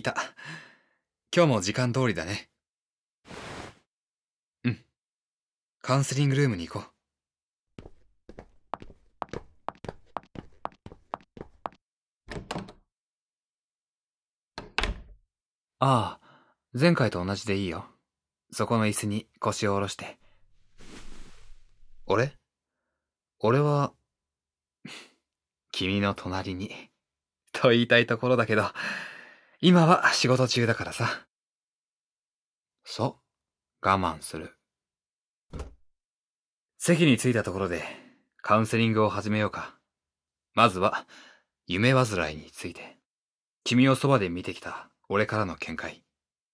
た。今日も時間通りだね。うん。カウンセリングルームに行こう。ああ、前回と同じでいいよ。そこの椅子に腰を下ろして。俺は、君の隣に、と言いたいところだけど、今は仕事中だからさ。そう、我慢する。席に着いたところで、カウンセリングを始めようか。まずは、夢煩いについて。君をそばで見てきた俺からの見解。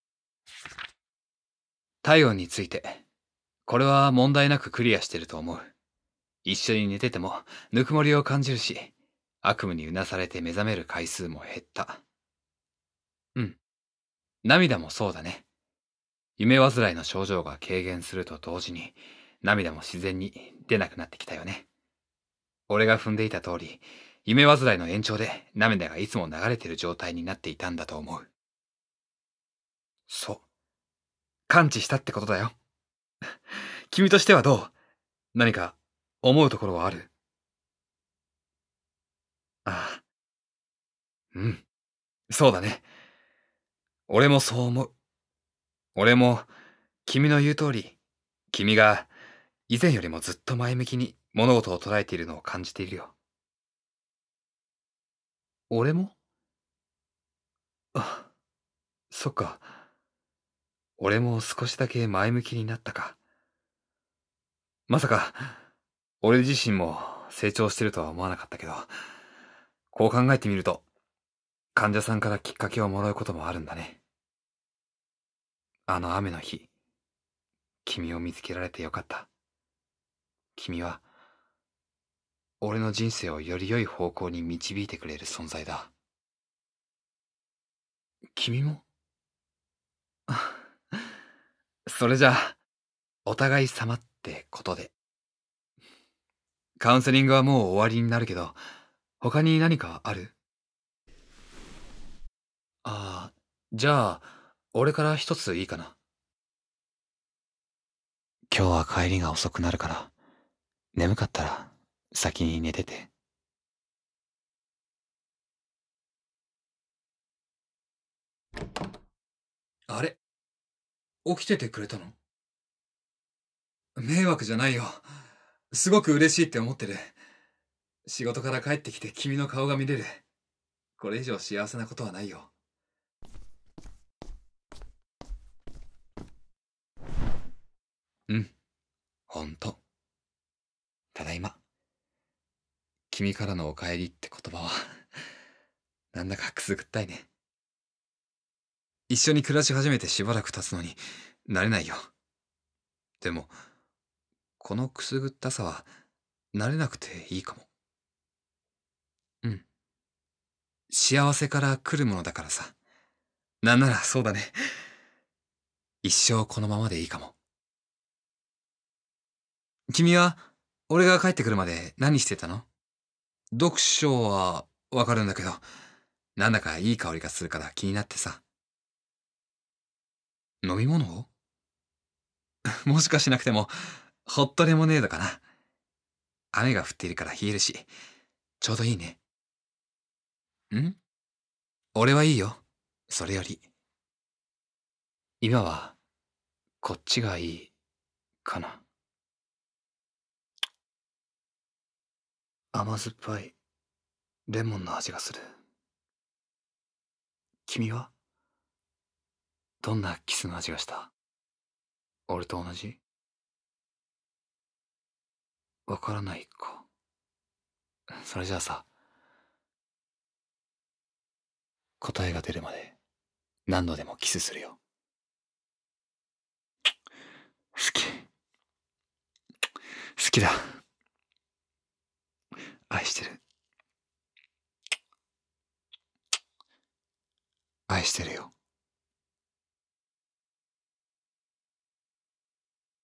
体温について。これは問題なくクリアしてると思う。一緒に寝てても、ぬくもりを感じるし、悪夢にうなされて目覚める回数も減った。うん。涙もそうだね。夢煩いの症状が軽減すると同時に、涙も自然に出なくなってきたよね。俺が踏んでいた通り、夢煩いの延長で涙がいつも流れてる状態になっていたんだと思う。そう。完治したってことだよ。君としてはどう？何か思うところはある？ああ、うん。そうだね。俺もそう思う。俺も、君の言う通り、君が以前よりもずっと前向きに物事を捉えているのを感じているよ。俺も？あ、そっか。俺も少しだけ前向きになったか。まさか、俺自身も成長してるとは思わなかったけど、こう考えてみると、患者さんからきっかけをもらうこともあるんだね。あの雨の日、君を見つけられてよかった。君は、俺の人生をより良い方向に導いてくれる存在だ。君も？それじゃあ、お互い様ってことで。カウンセリングはもう終わりになるけど、他に何かある？ああ、じゃあ、俺から一ついいかな。今日は帰りが遅くなるから、眠かったら先に寝てて。あれ？起きててくれたの？迷惑じゃないよ。すごく嬉しいって思ってる。仕事から帰ってきて君の顔が見れる。これ以上幸せなことはないよ。うん、ほんと。ただいま。君からのお帰りって言葉は、なんだかくすぐったいね。一緒に暮らし始めてしばらく経つのに、慣れないよ。でも、このくすぐったさは、慣れなくていいかも。うん。幸せから来るものだからさ。なんならそうだね。一生このままでいいかも。君は、俺が帰ってくるまで何してたの？読書はわかるんだけど、なんだかいい香りがするから気になってさ。飲み物を？もしかしなくても、ホットレモネードかな。雨が降っているから冷えるし、ちょうどいいね。ん？俺はいいよ。それより。今は、こっちがいい、かな。甘酸っぱい、レモンの味がする。君は？どんなキスの味がした？俺と同じ？わからないか。それじゃあさ、答えが出るまで何度でもキスするよ。好き。好きだ。愛してる。愛してるよ。